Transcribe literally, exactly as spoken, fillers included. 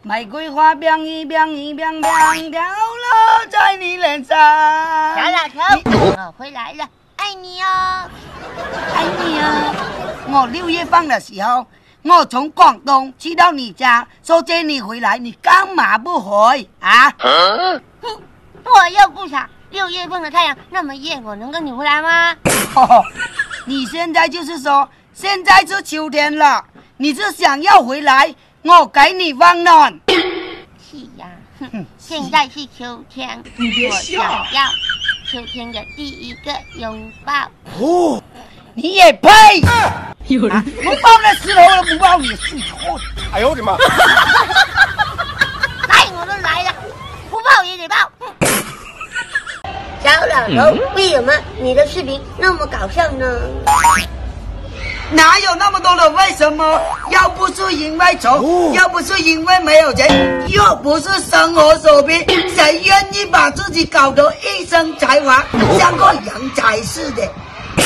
玫瑰花飘一飘一飘飘，掉落在你脸上。 小老头，我回来了，爱你哦， 爱你哦。我六月份的时候，我从广东去到你家，说接你回来，你干嘛不回啊？ 哼，我又不傻。六月份的太阳那么热，我能跟你回来吗？ 哦，你现在就是说，现在是秋天了，你是想要回来？我给你温暖。 是呀，哼，现在是秋天，我想要秋天的第一个拥抱。 哦，你也配？有人、啊、不抱那石头了，不抱你是错。 哎呦我的妈！ 来我都来了，不抱也得抱。小老头，为什么你的视频那么搞笑呢？ 哪有那么多的为什么？要不是因为穷，哦、要不是因为没有钱，又不是生活所逼，谁愿意把自己搞得一身才华，像个洋才似的？